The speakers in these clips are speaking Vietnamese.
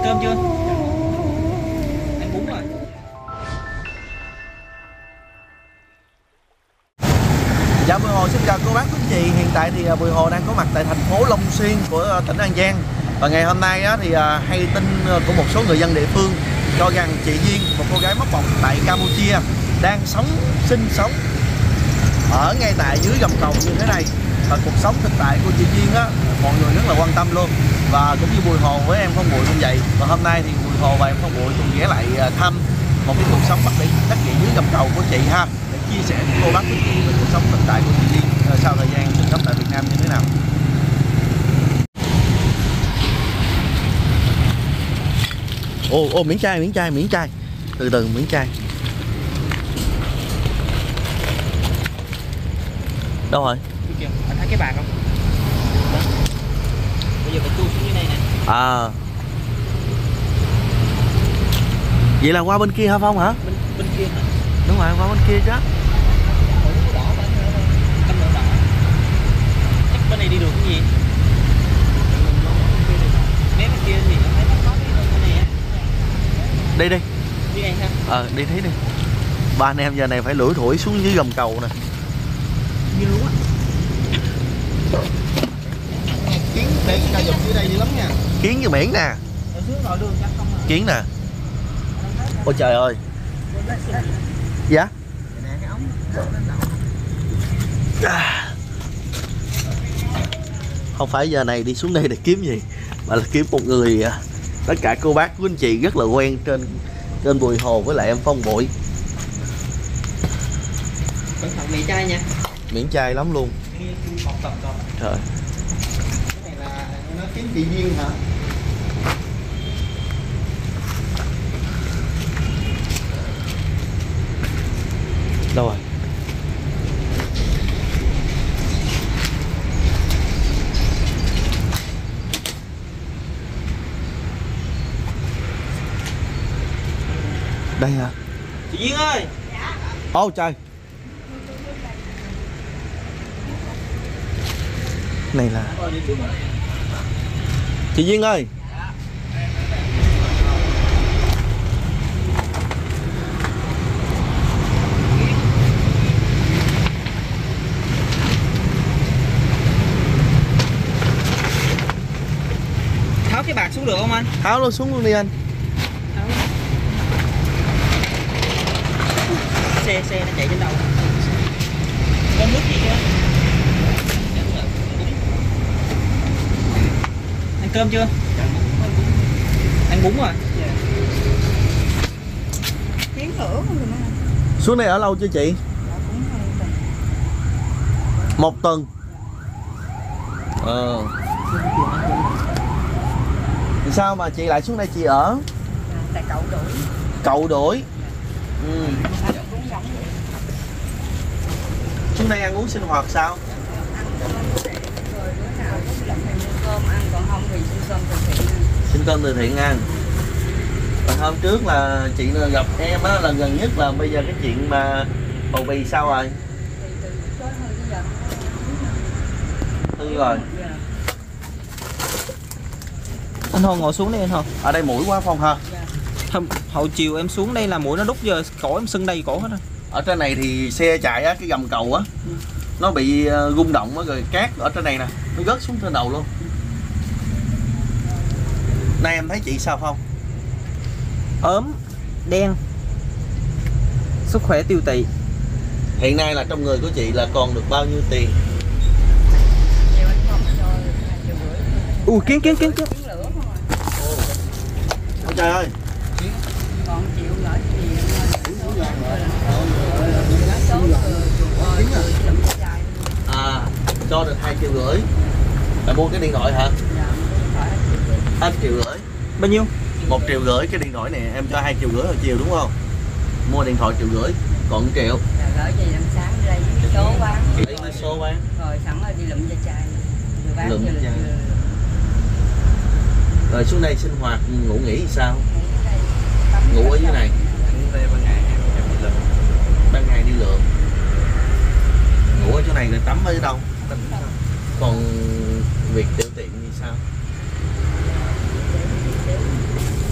cơm chưa? Ăn bún rồi. Dạ, Bùi Hồ xin chào cô bác quý chị. Hiện tại thì Bùi Hồ đang có mặt tại thành phố Long Xuyên của tỉnh An Giang. Và ngày hôm nay thì hay tin của một số người dân địa phương cho rằng chị Duyên, một cô gái móc bọc tại Campuchia, đang sinh sống ở ngay tại dưới gầm cầu như thế này. Và cuộc sống thực tại của chị Duyên á, mọi người rất là quan tâm luôn. Và cũng như Bùi Hồ với em Phong Bụi cũng vậy. Và hôm nay thì Bùi Hồ và em Phong Bụi cùng ghé lại thăm một cái cuộc sống đắc địa dưới gầm cầu của chị ha, để chia sẻ với cô bác quý chị về cuộc sống thực tại của chị Duyên sau thời gian sinh sống tại Việt Nam như thế nào. Ô miễn chai từ từ miễn chai. Đâu rồi? Anh thấy cái bàn không? Đó. Bây giờ phải chui xuống dưới đây nè. À, vậy là qua bên kia hả Phong hả? Bên kia hả? Đúng rồi, qua bên kia chứ. Chắc bên này đi được cái gì? Mấy bên kia thì nó thấy nó có cái này á. Đi đi. Đi đây ha? Đi thấy đi. Ba anh em giờ này phải lủi thủi xuống dưới gầm cầu nè. Như luôn á. Kiến để ca dùm dưới đây dữ lắm nha. Kiến như miễn nè. Kiến nè. Ôi trời ơi. Dạ. Không phải giờ này đi xuống đây để kiếm gì, mà là kiếm một người tất cả cô bác của anh chị rất là quen trên Bùi Hồ với lại em Phong Bụi. Cẩn thận miệng chai nha. Miễn chai lắm luôn. Trời. Cái này là nó kiếm chị Duyên hả? Đâu rồi? Đây hả? Chị Duyên ơi. Ô trời. Này là chị Duyên ơi. Tháo cái bạc xuống được không anh? Tháo luôn xuống luôn đi anh. Xe nó chạy trên đầu. Có nước gì kìa? Ăn cơm chưa? Ăn bún rồi. Tiếng lửa không rồi. Xuống đây ở lâu chưa chị? Một tuần. Thì sao mà chị lại xuống đây chị ở? Tại cậu đuổi. Cậu đuổi. Xuống đây ăn uống sinh hoạt sao? Rồi bữa nào cũng lận thì mua cơm ăn, còn không thì xin cơm từ thiện. Xin cơm từ thiện ăn. Và hôm trước là chị gặp em á, lần gần nhất là bây giờ cái chuyện mà bầu bì sao rồi? Thì từ đó hơi tới giờ. Hư rồi. Anh Hồ ngồi xuống đây anh Hồ. Ở đây mũi quá Phong hả? Hồi chiều em xuống đây là mũi nó đút, giờ cổ em sưng đầy cổ hết rồi. Ở trên này thì xe chạy á, cái gầm cầu á, nó bị rung động á, rồi cát ở trên này nè, nó rớt xuống trên đầu luôn. Nay em thấy chị sao Phong? Ốm, đen, sức khỏe tiêu tụy. Hiện nay là trong người của chị là còn được bao nhiêu tiền? Chiều anh không cho 2,5 triệu. Kiến. Tiếng lửa không à. Ôi trời ơi. Còn chịu lỡ gì Cho được 2,5 triệu. Là mua cái điện thoại hả? 2,5 triệu. Bao nhiêu? 1,5 triệu cái điện thoại này em cho 2,5 triệu hồi chiều đúng không? Mua điện thoại 1,5 triệu, còn 1 triệu. gửi gì làm sáng đi đây với số bán. Lấy cái số bán. Rồi sẵn là đi lụm da chai. Vừa bán Lụm vừa da chai. Rồi xuống đây sinh hoạt ngủ nghỉ thì sao? Ngủ ở dưới này. Ban ngày em đi lượm. Ban ngày đi lượm. Ngủ ở chỗ này rồi tắm ở đâu? Còn việc tiểu tiện thì sao?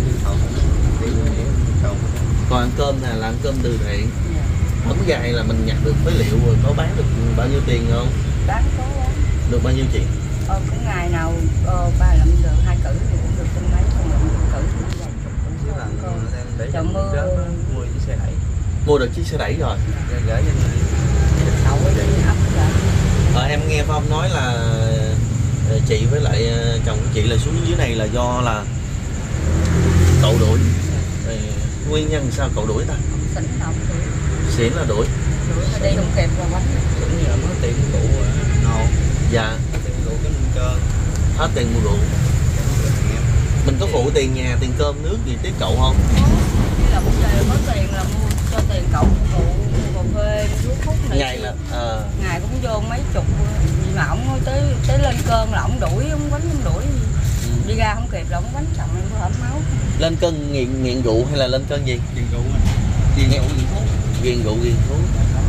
Còn ăn cơm nè là ăn cơm từ thiện. Ống gài là mình nhặt được phế liệu rồi có bán được bao nhiêu tiền không? Bán có Được bao nhiêu chuyện? có ngày nào ba lượm được 2 cử thì cũng được trên mấy, không lượm được cử thì vài chục cũng để trời mưa mua chiếc xe đẩy. Mua được chiếc xe đẩy rồi. Gửi cho người đậu ở trên ấp rồi. Em nghe Phong nói là chị với lại chồng của chị là xuống dưới này là do là cậu đuổi. Nguyên nhân sao cậu đuổi ta? Xỉn nào cũng đuổi. Xỉn là đuổi. Đuổi là đi không kịp là quánh. cũng như là mất tiền của cụ nô. Dạ. Tiền của cụ cái nâng cơ. Hết tiền mua rượu. Mình có phụ tiền nhà, tiền cơm nước gì tiếp cậu không? Như là một ngày có tiền là mua cho tiền cậu phụ cà phê thuốc hút này. Ngày là Ngày cũng vô mấy chục gì mà ổng tới lên cơn là ổng đuổi, ổng quánh ổng đuổi đi ra không kịp là ổng quánh chồng em có hở máu. lên cân nghiện rượu hay là lên cân gì? Tiền cụ tiền cụ tiền thuốc. Nghiện rượu nghiện thuốc.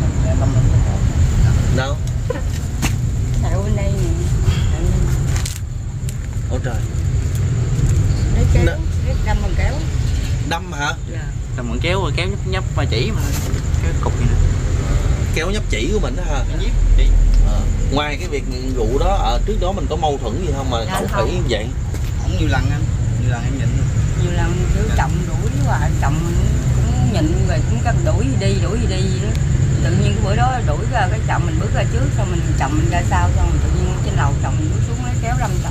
Đâu? Tại bên đây nè. Ôi trời. Đấy kéo, đâm bằng kéo. Đâm hả? Dạ. Cầm mượn kéo rồi kéo nhấp nhấp mà chỉ mà cái cục gì nè. Kéo nhấp chỉ của mình đó ha. Nhíp chỉ. Ngoài cái việc nghiện rượu đó, trước đó mình có mâu thuẫn gì không mà Dạ, cậu không. phải vậy? Không nhiều lần anh, nhiều lần em nhịn rồi. Nhiều lần kiểu chồng đuổi và chồng cũng nhịn rồi cũng cần đuổi gì đi vậy đó. Tự nhiên cái bữa đó đuổi ra cái chồng mình bước ra trước, xong mình chồng mình ra sau, xong tự nhiên trên lầu chồng mình bước xuống lấy kéo đâm chồng.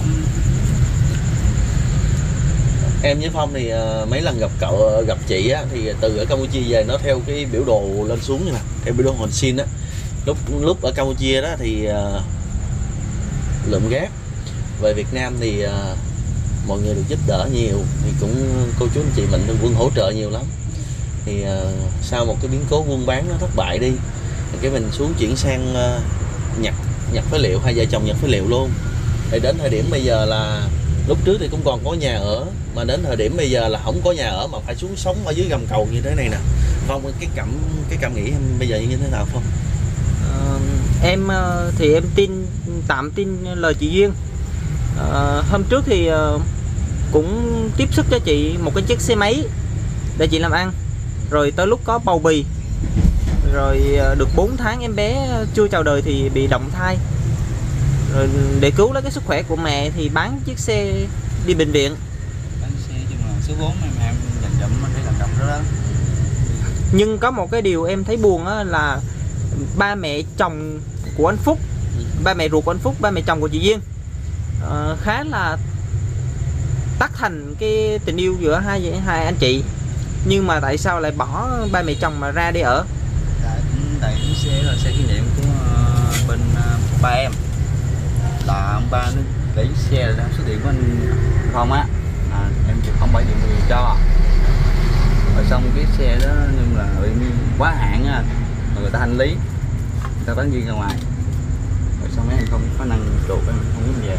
Em với Phong thì mấy lần gặp chị á, thì từ ở Campuchia về nó theo cái biểu đồ lên xuống như nè, theo biểu đồ hình sin á. Lúc ở Campuchia đó thì lượm gác, về Việt Nam thì mọi người được giúp đỡ nhiều, thì cũng cô chú anh chị Mạnh Thường Quân hỗ trợ nhiều lắm. Thì sau một cái biến cố buôn bán nó thất bại đi, thì cái mình xuống chuyển sang nhặt phế liệu, hai vợ chồng nhặt phế liệu luôn. Thì đến thời điểm bây giờ là lúc trước thì cũng còn có nhà ở, mà đến thời điểm bây giờ là không có nhà ở mà phải xuống sống ở dưới gầm cầu như thế này nè. Phong, cái cảm nghĩ em bây giờ như thế nào Phong? Em thì em tạm tin lời chị Duyên. Hôm trước thì cũng tiếp sức cho chị một cái chiếc xe máy để chị làm ăn, rồi tới lúc có bầu bì, rồi được 4 tháng em bé chưa chào đời thì bị động thai, rồi để cứu lấy cái sức khỏe của mẹ thì bán chiếc xe đi bệnh viện. Bán xe nhưng mà số vốn em dành dụm cái lần đồng đó đó. Nhưng có một cái điều em thấy buồn á, là ba mẹ chồng của anh Phúc, ba mẹ ruột của anh Phúc, ba mẹ chồng của chị Duyên khá là tắt thành cái tình yêu giữa hai anh chị. Nhưng mà tại sao lại bỏ ba mẹ chồng mà ra đi ở? Tại cái xe là xe kỷ niệm của bên ba em, là ông ba nó để xe là số điện của anh Phong á, em chịu không phải điện người cho, rồi xong cái xe đó nhưng là bị quá hạn á, người ta thanh lý, người ta bán riêng ra ngoài, rồi xong mấy anh không có năng chuột, em không muốn về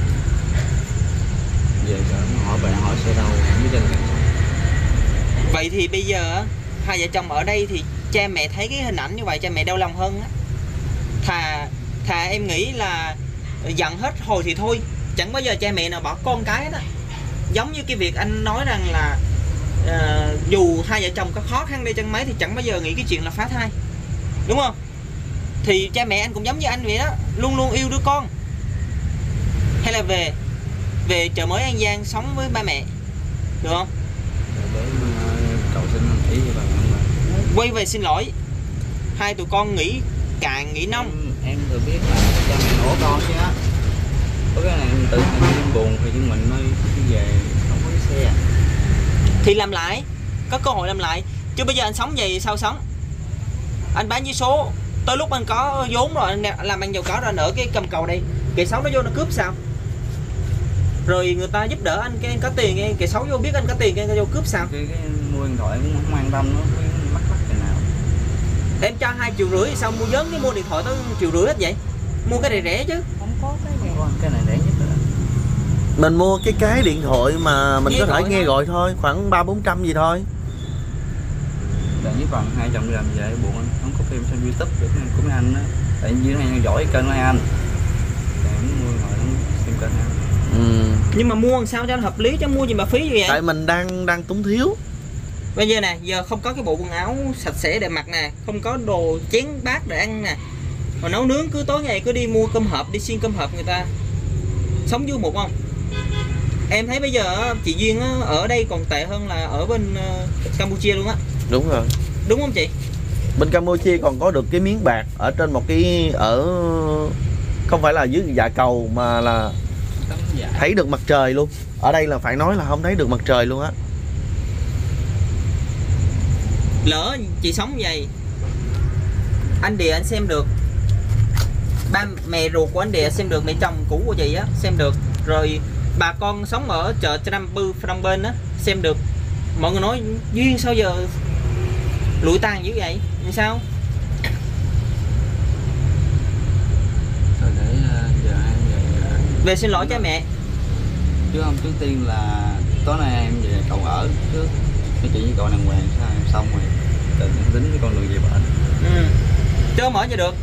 giờ họ về hỏi xe đâu không biết trên này. Vậy thì bây giờ hai vợ chồng ở đây thì cha mẹ thấy cái hình ảnh như vậy cha mẹ đau lòng hơn á. Thà em nghĩ là giận hết hồi thì thôi, chẳng bao giờ cha mẹ nào bỏ con cái đó. Giống như cái việc anh nói rằng là dù hai vợ chồng có khó khăn đi chăng mấy thì chẳng bao giờ nghĩ cái chuyện là phá thai, đúng không? Thì cha mẹ anh cũng giống như anh vậy đó, luôn luôn yêu đứa con. Hay là về chợ mới An Giang sống với ba mẹ, được không? Để cậu xin ý với bà mà. Quay về xin lỗi, hai tụi con nghỉ cạn nghỉ nông. Em thừa biết là cha mẹ nổ con chứ á, có cái này tự nhiên buồn thì chúng mình mới đi về không có cái xe. Thì làm lại, có cơ hội làm lại. Chứ bây giờ anh sống vậy sao sống? Anh bán vé số, tới lúc anh có vốn rồi, anh làm ăn giàu có rồi, anh ở cái cầm cầu đây, kẻ xấu nó vô nó cướp sao? Rồi người ta giúp đỡ anh, cái anh có tiền, kẻ xấu vô biết anh có tiền, cái anh vô cướp sao? Cái mua điện thoại cũng không an tâm, nó mắc cái nào. Em cho 2,5 triệu sao mua vốn cái mua điện thoại tới 1,5 triệu hết vậy? Mua cái này rẻ chứ. Không có cái gì. Cái này rẻ nhất rồi. Mình mua cái điện thoại mà mình Nghe có thể gọi nghe thôi. gọi thôi, khoảng 300-400 gì thôi. Đợt với phần hai chồng đi làm về buồn anh không có phim trên YouTube được của mấy anh á, tại vì này giỏi kênh mấy anh, em mua điện thoại xem kênh anh. Nhưng mà mua làm sao cho nó hợp lý chứ mua gì mà phí như vậy? Tại mình đang túng thiếu. Bây giờ nè, giờ không có cái bộ quần áo sạch sẽ để mặc nè, không có đồ chén bát để ăn nè, mà nấu nướng cứ tối ngày cứ đi mua cơm hộp, đi xiên cơm hộp người ta sống vui một không? Em thấy bây giờ chị Duyên ở đây còn tệ hơn là ở bên Campuchia luôn á. Đúng rồi. Đúng không chị? Bên Campuchia còn có được cái miếng bạc ở trên một cái không phải là dưới dạ cầu mà là thấy được mặt trời luôn. Ở đây là phải nói là không thấy được mặt trời luôn á. Lỡ chị sống vậy, anh Địa anh xem được, ba mẹ ruột của anh Địa xem được, mẹ chồng cũ của chị á xem được, rồi bà con sống ở chợ Nam Bư Phnom Penh á xem được. Mọi người nói Duyên sao giờ lụi tàn dữ vậy? Làm sao? Rồi để giờ em Về xin lỗi cha mẹ. chứ không, trước tiên là tối nay em về cậu ở trước cái chuyện với cậu đàng hoàng, sao em xong rồi định em tính cái con đường về bệnh. Chứ không ở cho được,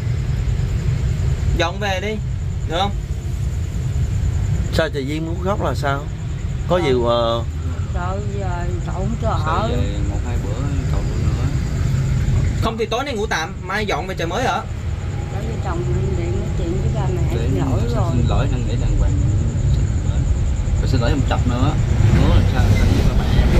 dọn về đi được không? Sao chị Duyên muốn khóc là sao? Có gì Sợ giờ cậu không cho Sợ ở. về 1-2 bữa cậu nữa. Không thì tối nay ngủ tạm, mai dọn về trời mới ở. Đối với chồng mình điện nói chuyện với ba mẹ Để xin lỗi rồi. xin lỗi năn nỉ đàng hoàng, rồi xin lỗi em chập nữa, hứa làm sao với các bạn em.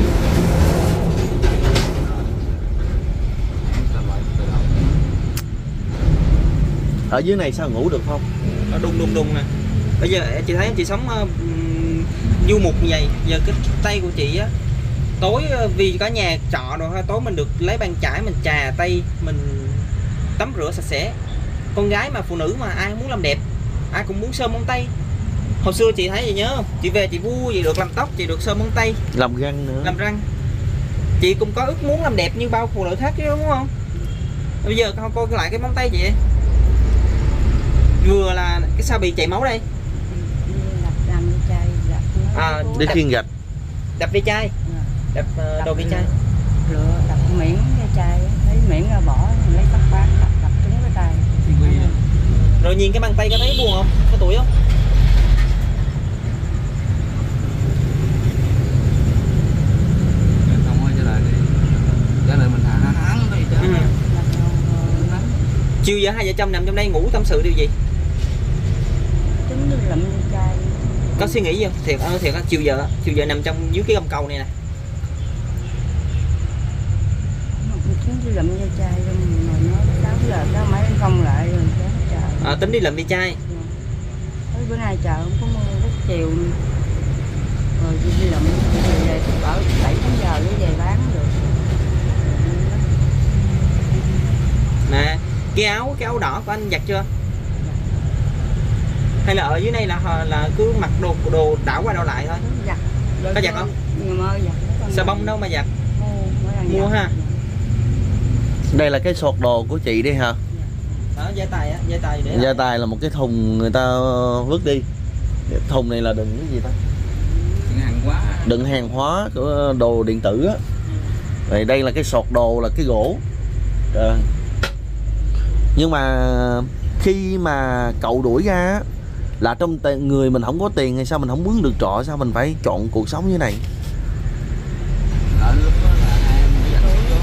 ở dưới này sao ngủ được không? Nó đùng đùng nè. Bây giờ chị thấy chị sống du mục như vậy, giờ cái tay của chị á, tối vì cả nhà trọ rồi ha, tối mình được lấy bàn chải mình chà tay, mình tắm rửa sạch sẽ. Con gái mà phụ nữ mà ai muốn làm đẹp, ai cũng muốn sơn móng tay. Hồi xưa chị thấy gì nhớ không? Chị về chị vui gì được làm tóc, chị được sơn móng tay, Làm răng nữa. làm răng. Chị cũng có ước muốn làm đẹp như bao phụ nữ khác chứ đúng không? Bây giờ con coi lại cái móng tay chị, vừa là cái sao bị chảy máu đây. Làm đi chai Đi khiên gạch. Đập vi chai, đập đồ vi chai. Lựa đập miệng cái chai, lấy miệng ra bỏ, lấy tóc bán đập trúng cái tay. Rồi nhìn cái bàn tay có thấy buồn không? Có tuổi không? Không ơi, trở lại đi, trở lại mình thẳng đi chứ. Chiều giờ hai vợ chồng nằm trong đây ngủ tâm sự điều gì? Trúng đi lụm đi chai. Có suy nghĩ gì không? Thiệt á, chiều giờ nằm trong dưới cái gầm cầu này nè. Trúng đi lụm đi chai rồi nói 6 giờ đó mấy anh không lại rồi trời. Tính đi lụm vi chai. Tới bữa nay trời không có mưa, rất chiều rồi đi lụm về ở 7-8 giờ mới về bán được. Nè, cái áo đỏ của anh giặt chưa? Hay là ở dưới này là cứ mặc đồ đảo qua đảo lại thôi? Giặt. Có giặt không? Nhiều mơ giặt. Xà bông đâu mà giặt? Mua giặt. ha. Đây là cái sọt đồ của chị đi hả? Đó, gia tài á, để Gia tài là một cái thùng người ta vứt đi. Cái thùng này là đựng cái gì ta? Hàng quá. Đựng hàng hóa của đồ điện tử á. Rồi đây là cái sọt đồ là cái gỗ. Trời. Nhưng mà khi mà cậu đuổi ra á, là trong người mình không có tiền hay sao mình không mướn được trọ, sao mình phải chọn cuộc sống như này? Ở lúc đó là hai em đi ăn uống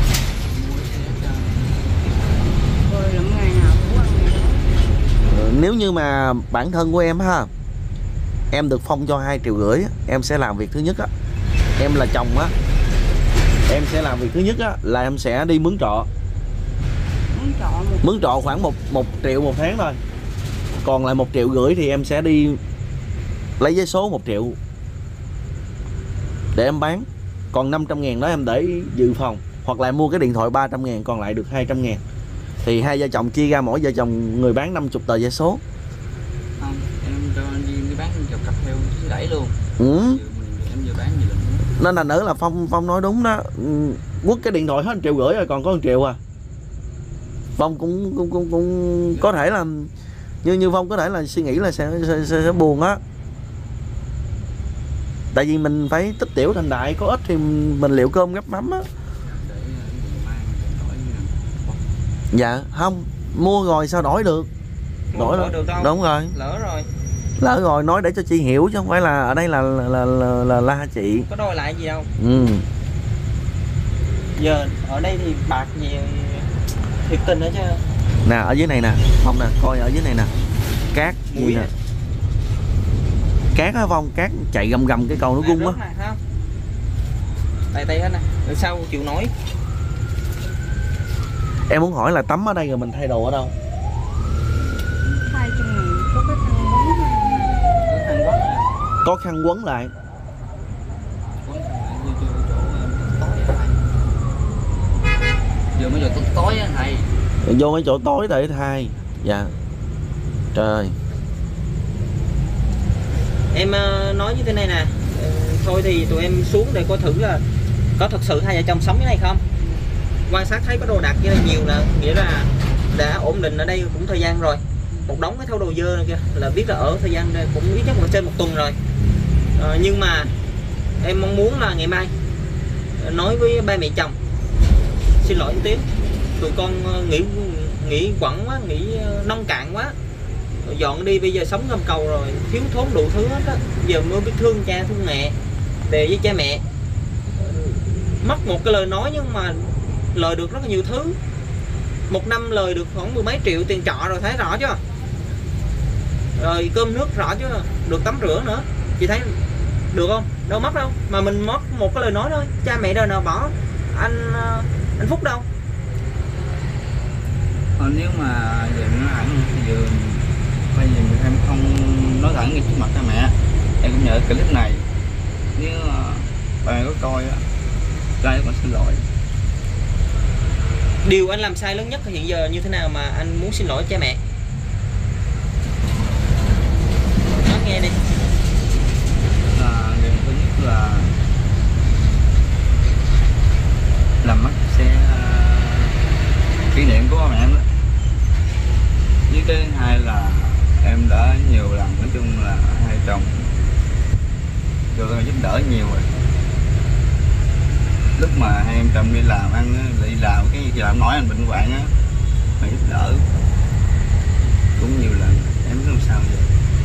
Rồi lụm ngày nào cũng ăn ngày đó. Nếu như mà bản thân của em ha, em được phong cho 2,5 triệu á, em sẽ làm việc thứ nhất á, em là chồng á, em sẽ làm việc thứ nhất á là em sẽ đi mướn trọ. Mướn trọ khoảng 1 triệu một tháng thôi. Còn lại 1,5 triệu thì em sẽ đi lấy giấy số 1 triệu để em bán. Còn 500.000 đó em để dự phòng, hoặc là mua cái điện thoại 300.000, còn lại được 200.000. Thì hai vợ chồng chia ra, mỗi vợ chồng người bán 50 tờ giấy số. không, em cho anh đi bán chọc cặp theo chứ đẩy luôn. Em vừa bán gì nữa. Nên là nữ là Phong nói đúng đó. Quất cái điện thoại hết 1,5 triệu rồi, còn có 1 triệu à. Phong cũng có thể là như Phong có thể là suy nghĩ là sẽ buồn á. Tại vì mình phải tích tiểu thành đại, có ít thì mình liệu cơm gắp mắm á. Dạ không, mua rồi sao đổi được. Đổi được đâu. Đúng rồi. Lỡ rồi. Lỡ rồi nói để cho chị hiểu chứ không phải là ở đây là la chị. Có đòi lại gì đâu. Ừ. Giờ ở đây thì bạc gì thiệt tình đó chứ. Nè ở dưới này nè, Phong nè, coi ở dưới này nè, cát Mùi nè, nè. cát á Phong, cát chạy gầm gầm cái cầu nó gung á. Tay tay hết nè, rồi sao chịu nổi. Em muốn hỏi là tắm ở đây rồi mình thay đồ ở đâu? Thay cho mình có cái thằng quấn Cái thằng quán này Có khăn quấn lại. quán này vô chỗ tối á thầy. Vừa mới giờ tối á thầy. Vô mấy chỗ tối để thay. Dạ. Trời. Em nói như thế này nè, thôi thì tụi em xuống để coi thử là có thật sự hai vợ chồng sống cái này không. Quan sát thấy có đồ đạc kia là nhiều, là nghĩa là đã ổn định ở đây cũng thời gian rồi. Một đống cái thau đồ dơ này kia là biết là ở thời gian đây cũng ít nhất là trên 1 tuần rồi. Nhưng mà em mong muốn là ngày mai nói với ba mẹ chồng xin lỗi một tiếng, tụi con nghĩ quẩn quá, nghĩ nông cạn quá, dọn đi, bây giờ sống gầm cầu rồi, thiếu thốn đủ thứ hết á, giờ mới biết thương cha thương mẹ. Về với cha mẹ mất một cái lời nói nhưng mà lời được rất là nhiều thứ. Một năm lời được khoảng 10 mấy triệu tiền trọ rồi, thấy rõ chưa? Rồi cơm nước rõ chưa? Được tắm rửa nữa, chị thấy được không? Đâu mất đâu, mà mình mất một cái lời nói thôi. Cha mẹ đời nào bỏ anh Phúc đâu. Nếu mà giờ nó hẳn thì giờ bây giờ em không nói thẳng ngay trước mặt cha mẹ, em cũng nhờ clip này nếu bà có coi á, ra còn xin lỗi. Điều anh làm sai lớn nhất hiện giờ như thế nào mà anh muốn xin lỗi cha mẹ? Nói nghe đi. Là điều thứ nhất là làm mất xe kỷ niệm của ba mẹ em đó. Với cái hai là em đã nhiều lần, nói chung là hai chồng rồi giúp đỡ nhiều rồi. Lúc mà hai em chồng đi làm ăn đi làm cái gì làm nói anh bệnh hoạn á, mà giúp đỡ cũng nhiều lần, em biết làm sao vậy.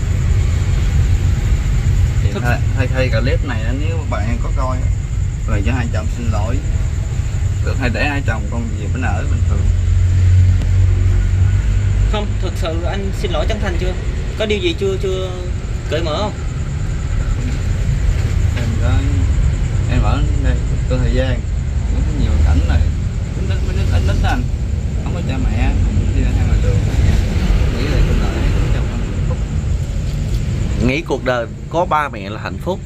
Thì thay cả clip này nếu mà bạn em có coi rồi cho hai chồng xin lỗi được, hay để hai chồng con gì bên ở bình thường. Không, thực sự anh xin lỗi chân thành chưa? Có điều gì chưa cởi mở không? Em ở đây có thời gian cũng có nhiều cảnh này ít anh không có cha mẹ đi ra hai ngoài đường, nghĩ là cuộc đời cũng trong hạnh phúc. Nghĩ cuộc đời có ba mẹ là hạnh phúc.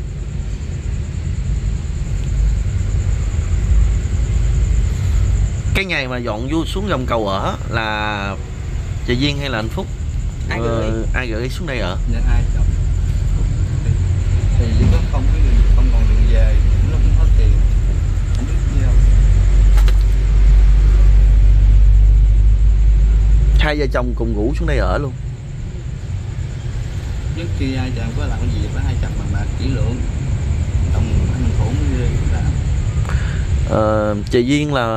Cái ngày mà dọn vô xuống gầm cầu ở là chị Duyên hay là anh Phúc? Ai gửi xuống đây ở? Dạ hai chồng. Thì lúc đó không còn đường về, nó cũng hết tiền, không biết gì đâu. Hai vợ chồng cùng ngủ xuống đây ở luôn. Trước khi hai chồng có làm cái gì với hai chồng mà kỹ lưỡng, đồng anh khổ mới làm. Chị Duyên là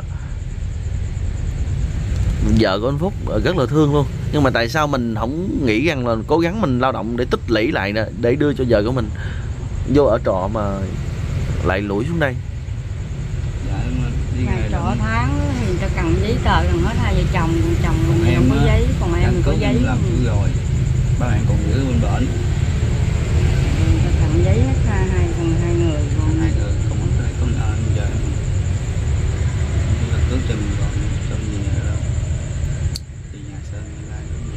vợ của anh Phúc rất là thương luôn, nhưng mà tại sao mình không nghĩ rằng là cố gắng mình lao động để tích lũy lại để đưa cho vợ của mình vô ở trọ mà lại lủi xuống đây. Dạ đi ngày ngày trọ tháng thì người ta cần giấy tờ gần hết hai vợ chồng, chồng mình không có giấy, còn em có giấy. làm chủ rồi, ba bạn còn giữ bên bển. Người ta cần giấy hết hai người còn Hai người không có giờ là cứ chừng rồi xong gì nữa thì nhà sơn lại cũng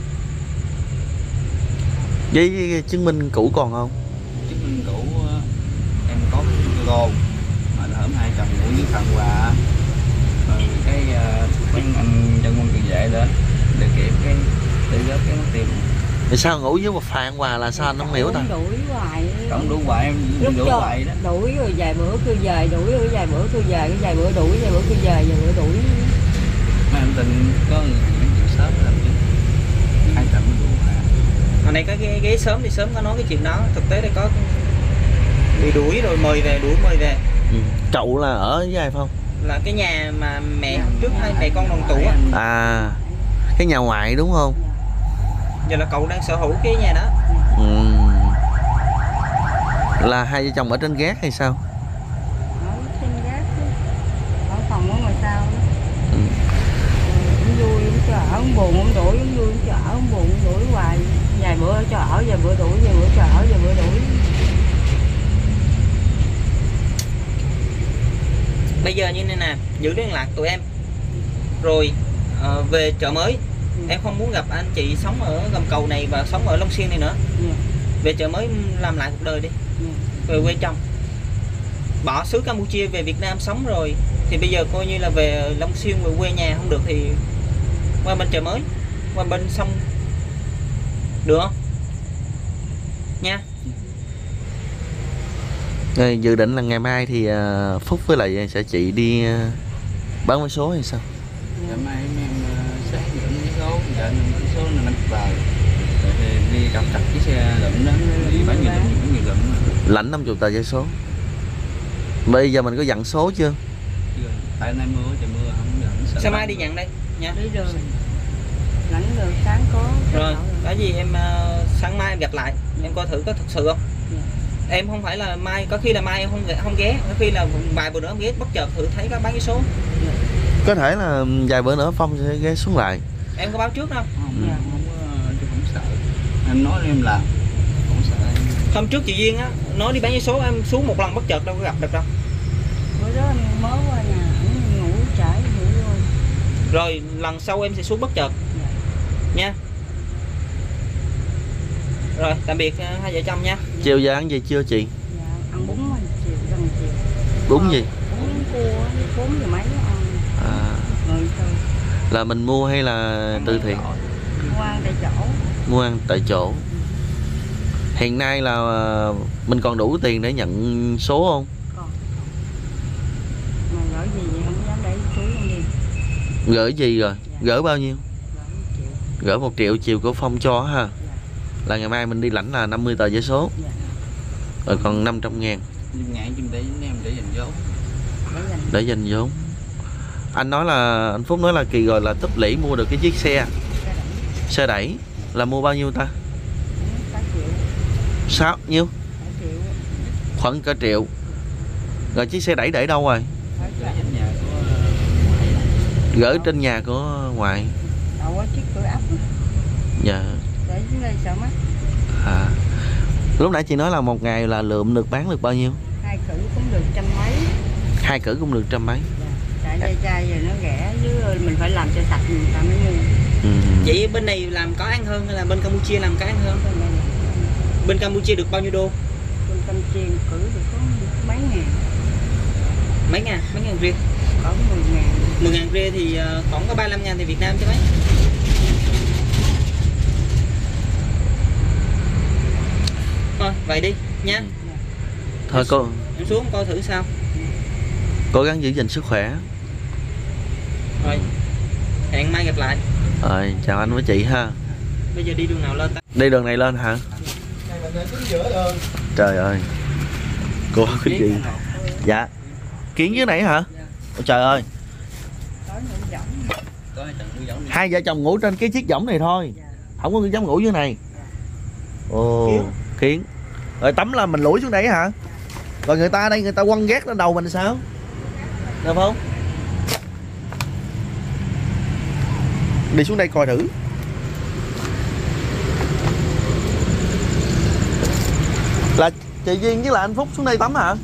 vậy. Giấy chứng minh cũ còn không? Chứng minh cũ em có lô mà hổm hai chồng ngủ dưới Phan Hòa, rồi cái quán anh dân quân tự vệ đó để kiểm cái để góp cái mất tiền. Tại sao ngủ với một Phan Hòa là sao anh không hiểu ta? đuổi hoài, Cộng đủ hoài em đuổi hoài đó. đuổi rồi vài bữa kêu về, đuổi rồi vài bữa kêu về, cái vài bữa đuổi, vài bữa kêu về, vài bữa đuổi. Mà em tình có người chịu sớm làm chứ hai chồng mới đủ hoài. Hồi này cái ghế sớm thì sớm có nói cái chuyện đó, thực tế đây có bị đuổi rồi mời về, đuổi mời về. Cậu là ở với ai không? Là cái nhà mà mẹ trước hai mẹ con đồng tủ á. À, cái nhà ngoại đúng không? Giờ là cậu đang sở hữu cái nhà đó. Là hai vợ chồng ở trên gác hay sao? Ở trên gác chứ. Ở phòng ở ngoài sau đó. Cũng vui, cũng cho ở, cũng buồn, cũng đuổi, cũng vui, cũng cho ở, cũng buồn, cũng đuổi hoài. Vài bữa cho ở, vài bữa đuổi, vài bữa cho ở, vài bữa đuổi. Bây giờ như này nè, giữ liên lạc tụi em. Rồi về chợ mới. Em không muốn gặp anh chị sống ở gầm cầu này và sống ở Long Xuyên này nữa. Về chợ mới làm lại cuộc đời đi. Về quê chồng. Bỏ xứ Campuchia về Việt Nam sống rồi thì bây giờ coi như là về Long Xuyên, về quê nhà không được thì qua bên chợ mới, qua bên sông, được không nha? Rồi, dự định là ngày mai thì Phúc với lại sẽ chị đi bán vé số hay sao? Ngày mai em sáng dẫn vé số, giờ vé số là 5 giờ. Rồi thì đi cầm cặp chiếc xe lụm đó, đi bán nhiều lụm. Lãnh 50 tờ vé số. Bây giờ mình có dặn số chưa? Tại nay mưa, trời mưa không dẫn. Sao mai đi nhận đây nha. Đi đường. Lãnh đường sáng có. Rồi, cái gì em sáng mai em gặp lại, em coi thử có thực sự không. Em không phải là mai, có khi là mai em không ghé, có khi là vài bữa nữa em ghé bất chợt thử thấy có bán cái số. Có thể là vài bữa nữa Phong sẽ ghé xuống lại. Em có báo trước đâu? Không sợ. Em nói em làm, không sợ. Hôm trước chị Duyên á nói đi bán vé số, em xuống một lần bất chợt đâu có gặp được đâu. Bữa đó em mới qua nhà, ngủ trải ngủ luôn. Rồi lần sau em sẽ xuống bất chợt nha. Rồi tạm biệt hai vợ chồng nha. Chiều giờ ăn gì chưa chị? Dạ, ăn bún mình chiều, gần chiều. Bún gì? Bún cua, 4 giờ mấy ăn. Rồi thôi. Là mình mua hay là từ thiện? Mua ăn tại chỗ. Mua ăn tại chỗ. Hiện nay là mình còn đủ tiền để nhận số không? Còn. Mà gửi gì vậy không dám để túi không đi. Gửi gì rồi? Dạ. Gửi bao nhiêu? Gửi 1 triệu. Gửi 1 triệu chiều của Phong cho ha. Dạ. Là ngày mai mình đi lãnh là 50 tờ vé số. Dạ. Rồi còn 500 ngàn. Ngại chim để em để dành vốn. Để dành vốn. Anh nói là, anh Phúc nói là kỳ rồi là tích lũy mua được cái chiếc xe. Xe đẩy. Là mua bao nhiêu ta? 6 triệu. 6 nhiêu? 6 triệu. Khoảng cả triệu. Rồi chiếc xe đẩy để đâu rồi? Gửi trên nhà của ngoại. Đậu ở chiếc cửa ấp. Dạ. Để dưới đây sợ mất. À. Lúc nãy chị nói là một ngày là lượm được bán được bao nhiêu? 2 cử cũng được trăm mấy. 2 cử cũng được trăm mấy. Tại dây chai giờ nó rẻ chứ mình phải làm cho sạch người ta mới mua. Vậy bên này làm có ăn hơn hay là bên Campuchia làm có ăn hơn? Bên Campuchia được bao nhiêu đô? Bên Campuchia cử được có mấy ngàn. Mấy ngàn riêng? Có 10 ngàn. 10 ngàn riêng thì khoảng có 35 ngàn thì Việt Nam chứ mấy. Thôi vậy đi nha. Thôi cô Em xuống coi thử sao. cố gắng giữ gìn sức khỏe. Rồi hẹn mai gặp lại. Rồi chào anh với chị ha. Bây giờ đi đường nào lên ta? Đi đường này lên hả? Trời ơi. Cô cái gì? Dạ. Kiến dưới này hả? Ôi trời ơi. Hai vợ chồng ngủ trên cái chiếc võng này thôi. Không có dám ngủ dưới này. Ồ, kiến. Rồi tắm là mình lủi xuống đây hả? Rồi người ta ở đây người ta quăng ghét lên đầu mình sao? Được không? Đi xuống đây coi thử. Là chị Duyên với lại anh Phúc xuống đây tắm hả?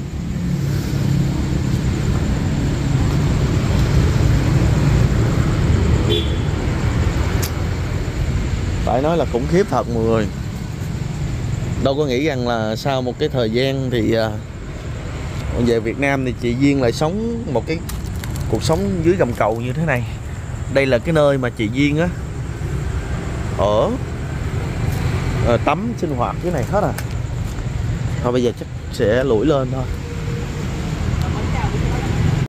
Phải nói là khủng khiếp thật mọi người. Đâu có nghĩ rằng là sau một cái thời gian thì về Việt Nam thì chị Duyên lại sống một cái cuộc sống dưới gầm cầu như thế này. Đây là cái nơi mà chị Duyên á ở tắm sinh hoạt cái này hết à. Thôi bây giờ chắc sẽ lủi lên thôi.